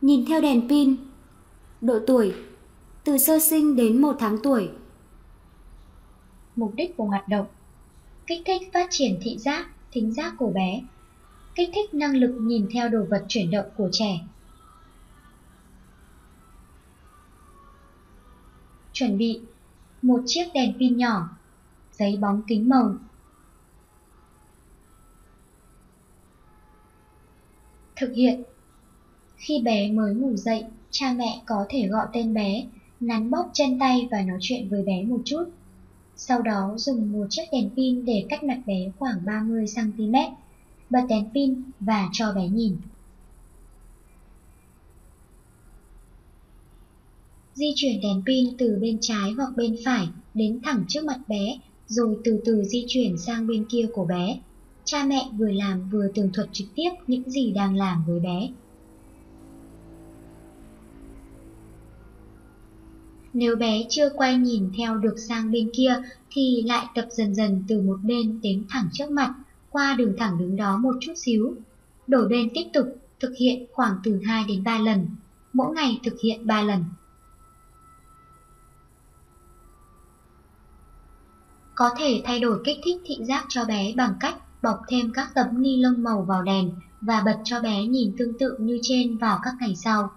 Nhìn theo đèn pin. Độ tuổi: từ sơ sinh đến 1 tháng tuổi. Mục đích của hoạt động: kích thích phát triển thị giác, thính giác của bé, kích thích năng lực nhìn theo đồ vật chuyển động của trẻ. Chuẩn bị: một chiếc đèn pin nhỏ, giấy bóng kính màu. Thực hiện: khi bé mới ngủ dậy, cha mẹ có thể gọi tên bé, nắn bóp chân tay và nói chuyện với bé một chút. Sau đó dùng một chiếc đèn pin để cách mặt bé khoảng 30 cm, bật đèn pin và cho bé nhìn. Di chuyển đèn pin từ bên trái hoặc bên phải đến thẳng trước mặt bé, rồi từ từ di chuyển sang bên kia của bé. Cha mẹ vừa làm vừa tường thuật trực tiếp những gì đang làm với bé. Nếu bé chưa quay nhìn theo được sang bên kia thì lại tập dần dần từ một bên đến thẳng trước mặt, qua đường thẳng đứng đó một chút xíu. Đổi bên tiếp tục, thực hiện khoảng từ 2 đến 3 lần. Mỗi ngày thực hiện 3 lần. Có thể thay đổi kích thích thị giác cho bé bằng cách bọc thêm các tấm ni lông màu vào đèn và bật cho bé nhìn tương tự như trên vào các ngày sau.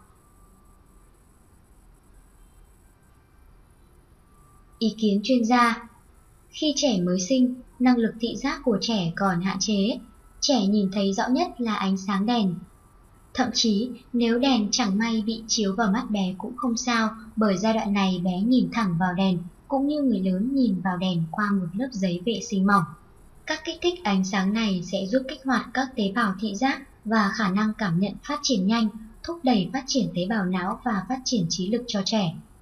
Ý kiến chuyên gia: khi trẻ mới sinh, năng lực thị giác của trẻ còn hạn chế. Trẻ nhìn thấy rõ nhất là ánh sáng đèn. Thậm chí, nếu đèn chẳng may bị chiếu vào mắt bé cũng không sao, bởi giai đoạn này bé nhìn thẳng vào đèn, cũng như người lớn nhìn vào đèn qua một lớp giấy vệ sinh mỏng. Các kích thích ánh sáng này sẽ giúp kích hoạt các tế bào thị giác và khả năng cảm nhận phát triển nhanh, thúc đẩy phát triển tế bào não và phát triển trí lực cho trẻ.